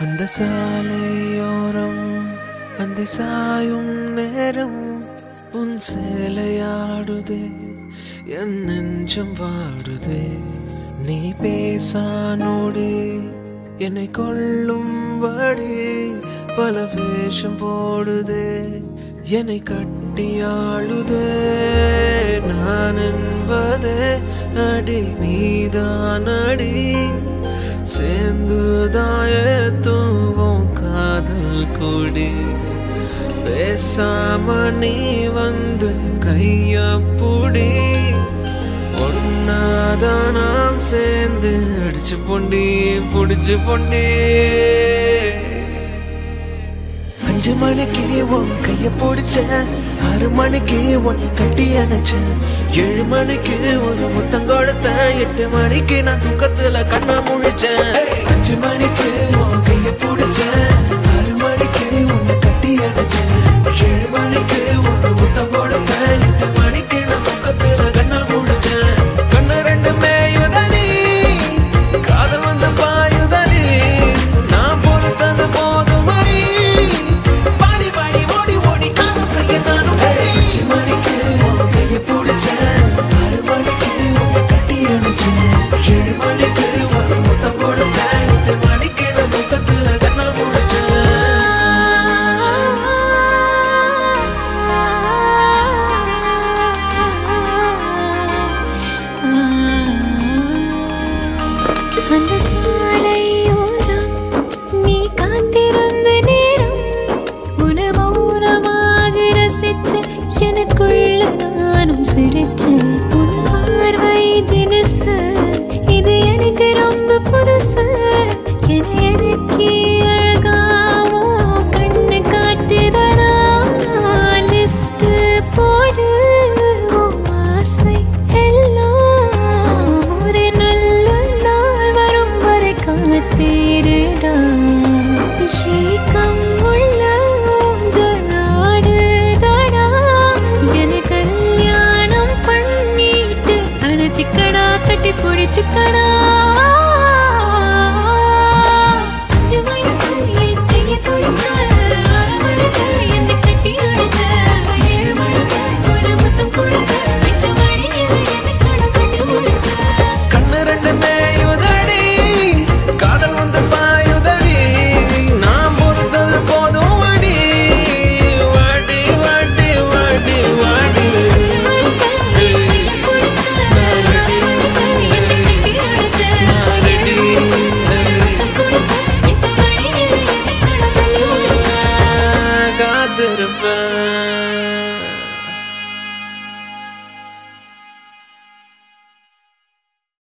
அந்த சாலையோரம் அந்த சாயும் நேரம் உன் சேலையாடுதே என் நெஞ்சம் வாடுதே நீ பேசானோடி என்னை கொள்ளும்படி பல வேஷம் போடுதே என்னை கட்டியாளுதே நான் என்பதே அடி நீதான் அடி சேர்ந்துதாய தூவும் காதல் கொடி பேசாம நீ வந்து கையப்புடி ஒன்னாதான் நாம் சேர்ந்து அடிச்சு பொண்டி புடிச்சு பொண்டி 5 மணிக்கு உன் கைய பிடிச்சேன் 6 மணிக்கு உன்னை கட்டி அணைச்சேன் 7 மணிக்கு ஒரு முத்தம் கொடுத்தேன் 8 மணிக்கு நான் தூக்கத்துல கண்ணை முழிச்சேன் 5 மணிக்கு உன் கைய பிடிச்சேன் 6 மணிக்கு உன்னை கட்டி அணைச்சேன் 7 மணிக்கு ஒரு முத்தம் கொடுத்தேன் 8 மணிக்கு நான் தூக்கத்துல கண்ணை முழிச்சேன் கண்ணு ரெண்டுமே யுதனி காதல் வந்து பாயுதனி நான் பொறுத்தது போதும் மணி chicken